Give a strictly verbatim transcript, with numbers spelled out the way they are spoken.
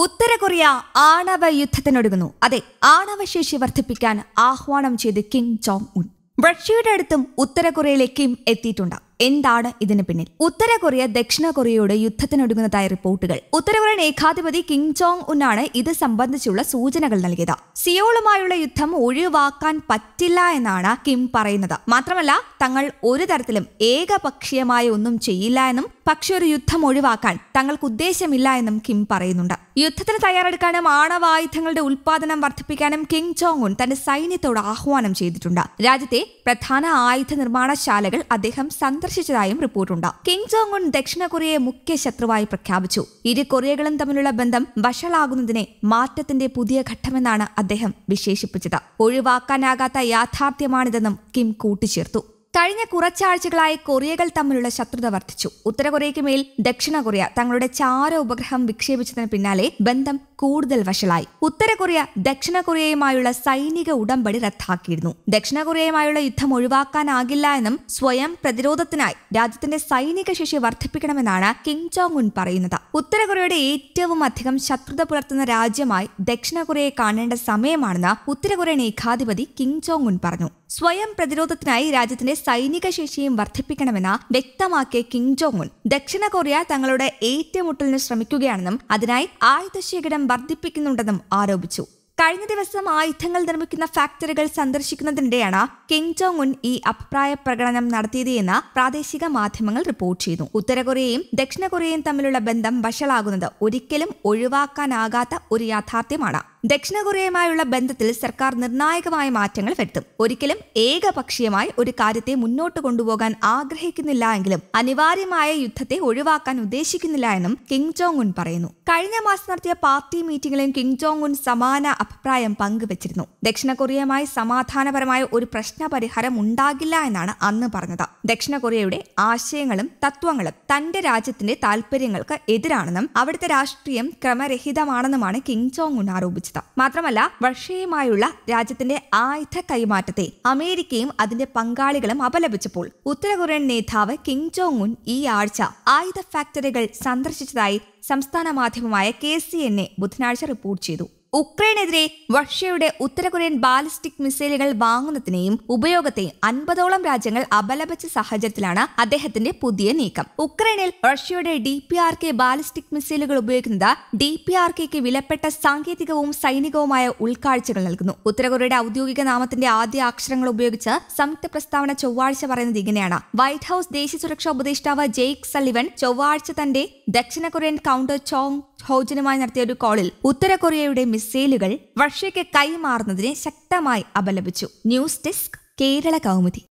ഉത്തര Korea ആണവ യുദ്ധത്തിനൊരുങ്ങുന്നു. അതെ, ആണവശേഷി വർദ്ധിപ്പിക്കാൻ ആഹ്വാനം ചെയ്ത് കിം ജോങ് ഉൻ. റഷ്യയുടെ അടുത്തും ഉത്തര കൊറിയയിലെ കിം എത്തിയിട്ടുണ്ട്. എന്താണ് ഇതിന് പിന്നിൽ? ഉത്തര കൊറിയ ദക്ഷിണ കൊറിയയോട് യുദ്ധത്തിനൊരുങ്ങുന്നതായ റിപ്പോർട്ടുകൾ. ഉത്തര കൊറിയൻ ഏകാധിപതി കിം ജോങ് ഉന്നാണ് ഇത് സംബന്ധിച്ചുള്ള സൂചനകൾ നൽകിയത്. സിയോളുമായുള്ള യുദ്ധം ഒഴിവാക്കാൻ പറ്റില്ല എന്നാണ് കിം പറയുന്നത്. മാത്രമല്ല, തങ്ങൾ ഒരു തരത്തിലും ഏകപക്ഷീയമായ ഒന്നും ചെയ്യില്ല എന്നും പക്ഷെ ഒരു യുദ്ധം ഒഴിവാക്കാൻ തങ്ങൾക്ക് ഉദ്ദേശമില്ല എന്നും കിം പറയുന്നുണ്ട്. യുദ്ധത്തിന് തയ്യാറെടുക്കാനും ആണവായുധങ്ങളുടെ ഉൽപാദനം വർദ്ധിപ്പിക്കാനും കിം ജോങ് ഉൻ തന്റെ സൈന്യത്തോട് ആഹ്വാനം ചെയ്തിട്ടുണ്ട്. രാജ്യത്തെ പ്രധാന ആയുധ നിർമ്മാണശാലകൾ അദ്ദേഹം സന്ദർശിച്ചതായും റിപ്പോർട്ടുണ്ട്. കിം ജോങ് ഉൻ ദക്ഷിണ കൊറിയയെ മുഖ്യ ശത്രുവായി പ്രഖ്യാപിച്ചു. ഇരു കൊറിയകളും തമ്മിലുള്ള ബന്ധം വഷളാകുന്നതിനെ മാറ്റത്തിന്റെ പുതിയ ഘട്ടമെന്നാണ് അദ്ദേഹം വിശേഷിപ്പിച്ചത്. ഒഴിവാക്കാനാകാത്ത യാഥാർത്ഥ്യമാണിതെന്നും കിം കൂട്ടിച്ചേർത്തു. കഴിഞ്ഞ കുറച്ചാഴ്ചകളായി കൊറിയകൾ തമ്മിലുള്ള ശത്രുത വർദ്ധിച്ചു. ഉത്തര കൊറിയയ്ക്ക് മേൽ ദക്ഷിണ കൊറിയ തങ്ങളുടെ ചാര ഉപഗ്രഹം വിക്ഷേപിച്ചതിന് പിന്നാലെ ബന്ധം കൂടുതൽ വഷളായി. ഉത്തര കൊറിയ ദക്ഷിണ കൊറിയയുമായുള്ള സൈനിക ഉടമ്പടി റദ്ദാക്കിയിരുന്നു. ദക്ഷിണ കൊറിയയുമായുള്ള യുദ്ധം ഒഴിവാക്കാനാകില്ല എന്നും സ്വയം പ്രതിരോധത്തിനായി രാജ്യത്തിന്റെ സൈനിക ശേഷി വർദ്ധിപ്പിക്കണമെന്നാണ് കിം ജോങ് ഉൻ പറയുന്നത്. ഉത്തര കൊറിയയുടെ ഏറ്റവും അധികം ശത്രുത പുലർത്തുന്ന രാജ്യമായി ദക്ഷിണ കൊറിയയെ കാണേണ്ട സമയമാണെന്ന് ഉത്തര കൊറിയൻ ഏകാധിപതി കിം ജോങ് ഉൻ പറഞ്ഞു. സ്വയം പ്രതിരോധത്തിനായി രാജ്യത്തിന്റെ സൈനിക ശേഷിയും വർദ്ധിപ്പിക്കണമെന്ന് വ്യക്തമാക്കിയ കിം ജോങ് ഉൻ ദക്ഷിണ കൊറിയ തങ്ങളുടെ ഏറ്റുമുട്ടലിന് ശ്രമിക്കുകയാണെന്നും അതിനായി ആയുധശേഖരം വർദ്ധിപ്പിക്കുന്നുണ്ടെന്നും ആരോപിച്ചു. കഴിഞ്ഞ ദിവസം ആയുധങ്ങൾ നിർമ്മിക്കുന്ന ഫാക്ടറികൾ സന്ദർശിക്കുന്നതിനിടെയാണ് കിം ജോങ് ഉൻ ഈ അഭിപ്രായ പ്രകടനം നടത്തിയത് എന്ന് പ്രാദേശിക മാധ്യമങ്ങൾ റിപ്പോർട്ട് ചെയ്തു. ഉത്തര കൊറിയയും ദക്ഷിണ കൊറിയയും തമ്മിലുള്ള ബന്ധം വഷളാകുന്നത് ഒരിക്കലും ഒഴിവാക്കാനാകാത്ത ഒരു യാഥാർത്ഥ്യമാണ്. ദക്ഷിണ കൊറിയയുമായുള്ള ബന്ധത്തിൽ സർക്കാർ നിർണായകമായ മാറ്റങ്ങൾ വരുത്തും. ഒരിക്കലും ഏകപക്ഷീയമായി ഒരു കാര്യത്തെ മുന്നോട്ട് കൊണ്ടുപോകാൻ ആഗ്രഹിക്കുന്നില്ല എങ്കിലും അനിവാര്യമായ യുദ്ധത്തെ ഒഴിവാക്കാൻ ഉദ്ദേശിക്കുന്നില്ല എന്നും കിം ജോങ് ഉൻ പറയുന്നു. കഴിഞ്ഞ മാസം നടത്തിയ പാർട്ടി മീറ്റിംഗിലും കിം ജോങ് ഉൻ സമാന അഭിപ്രായം പങ്കുവച്ചിരുന്നു. ദക്ഷിണ കൊറിയയുമായി സമാധാനപരമായ ഒരു പ്രശ്ന പരിഹാരം ഉണ്ടാകില്ല എന്നാണ് അന്ന് പറഞ്ഞത്. ദക്ഷിണ കൊറിയയുടെ ആശയങ്ങളും തത്വങ്ങളും തന്റെ രാജ്യത്തിന്റെ താൽപര്യങ്ങൾക്ക് എതിരാണെന്നും അവിടുത്തെ രാഷ്ട്രീയം ക്രമരഹിതമാണെന്നുമാണ് കിം ജോങ് ഉൻ ആരോപിച്ചത്. മാത്രമല്ല, റഷ്യയുമായുള്ള രാജ്യത്തിന്റെ ആയുധ കൈമാറ്റത്തെ അമേരിക്കയും അതിന്റെ പങ്കാളികളും അപലപിച്ചപ്പോൾ ഉത്തര കൊറിയൻ നേതാവ് കിം ജോങ് ഉൻ ഈ ആഴ്ച ആയുധ ഫാക്ടറികൾ സന്ദർശിച്ചതായി സംസ്ഥാന മാധ്യമമായ കെ സി എൻ എ ബുധനാഴ്ച റിപ്പോർട്ട് ചെയ്തു. ഉക്രൈനെതിരെ റഷ്യയുടെ ഉത്തര കൊറിയൻ ബാലിസ്റ്റിക് മിസൈലുകൾ വാങ്ങുന്നതിനെയും ഉപയോഗത്തെയും അൻപതോളം രാജ്യങ്ങൾ അപലപിച്ച സാഹചര്യത്തിലാണ് അദ്ദേഹത്തിന്റെ പുതിയ നീക്കം. ഉക്രൈനിൽ റഷ്യയുടെ D P R K ballistic മിസൈലുകൾ ഉപയോഗിക്കുന്നത് ഡി പി ആർ കെക്ക് വിലപ്പെട്ട സാങ്കേതികവും സൈനികവുമായ ഉൾക്കാഴ്ചകൾ നൽകുന്നു. ഉത്തര കൊറിയയുടെ ഔദ്യോഗിക നാമത്തിന്റെ ആദ്യ അക്ഷരങ്ങൾ ഉപയോഗിച്ച് സംയുക്ത പ്രസ്താവന ചൊവ്വാഴ്ച പറയുന്നത് ഇങ്ങനെയാണ്. വൈറ്റ് ഹൌസ് ദേശീയ സുരക്ഷാ ഉപദേഷ്ടാവ് ജെയ്ക് സള്ളിവൻ ചൊവ്വാഴ്ച തന്റെ ദക്ഷിണ കൊറിയൻ കൗണ്ടർ ചോങ് ഹോജനുമായി നടത്തിയ ഒരു കോളിൽ ഉത്തര കൊറിയയുടെ മിസൈലുകൾ റഷ്യയ്ക്ക് കൈമാറുന്നതിനെ ശക്തമായി അപലപിച്ചു. News desk, Kerala Kaumudi.